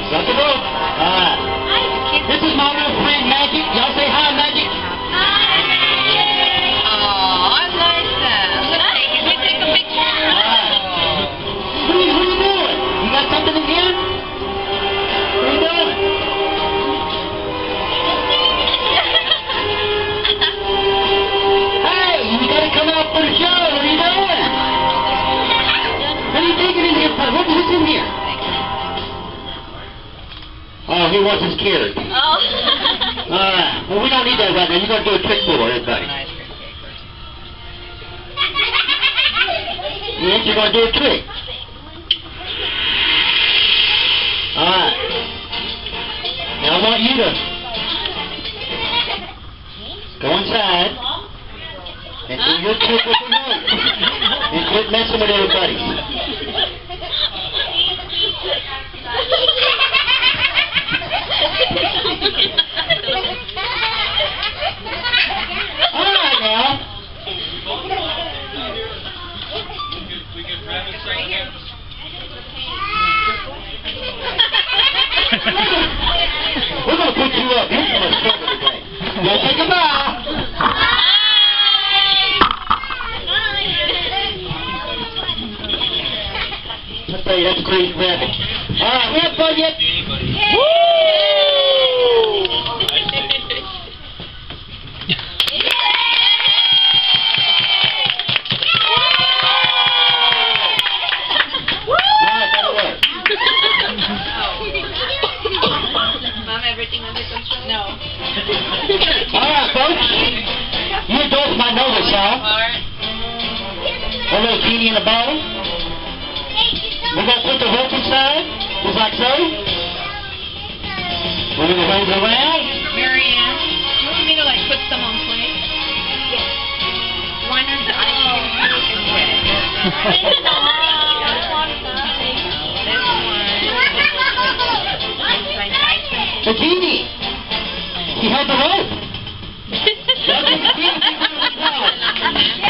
Got the rope. This is my little friend Magic. Y'all say hi, Magic. Oh, I like that. Can we take a picture? What are you doing? You got something again? What are you doing? Hey, you gotta come out for the show. What are you doing? What are you taking in here for? What's in here? Oh, he wants his carrot. Oh. Alright, well we don't need that right now. You're going to do a trick for everybody. Yes, you're going to do a trick. Alright. Now I want you to go inside and do your trick with the remote. And quit messing with everybody. Alright now. We're going to put you up. You're going to struggle today. We'll take a bow. I'll tell you, that's a crazy rabbit. Alright, we have fun yet? Woo! Mom, everything under control? No. Alright, folks. You adults might know this, huh? Alright. A little genie in a bottle. We're going to put the rope inside, just like so. We're going to hold it around. Marianne, you want me to like put some on plate? Yes. Why not the ice cream? The genie. He had the rope.